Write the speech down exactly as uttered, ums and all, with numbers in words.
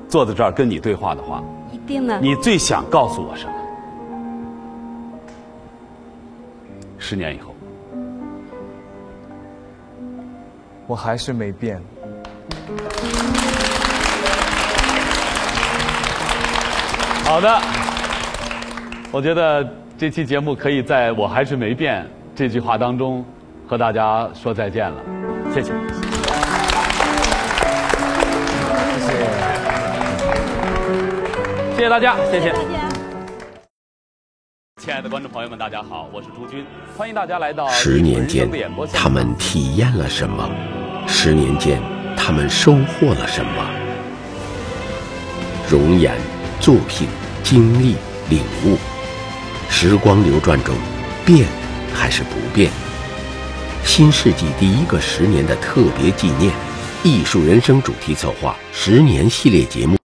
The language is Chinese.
坐在这儿跟你对话的话， 一定的。 你最想告诉我什么？十年以后， 我还是没变。 好的，我觉得这期节目可以在我还是没变这句话当中和大家说再见了，谢谢。 谢谢， 谢谢大家，谢谢。 谢谢大家。 亲爱的观众朋友们，大家好，我是朱军，欢迎大家来到十年间，他们体验了什么？十年间，他们收获了什么？容颜、作品、经历、领悟，时光流转中，变还是不变？新世纪第一个十年的特别纪念，艺术人生主题策划十年系列节目。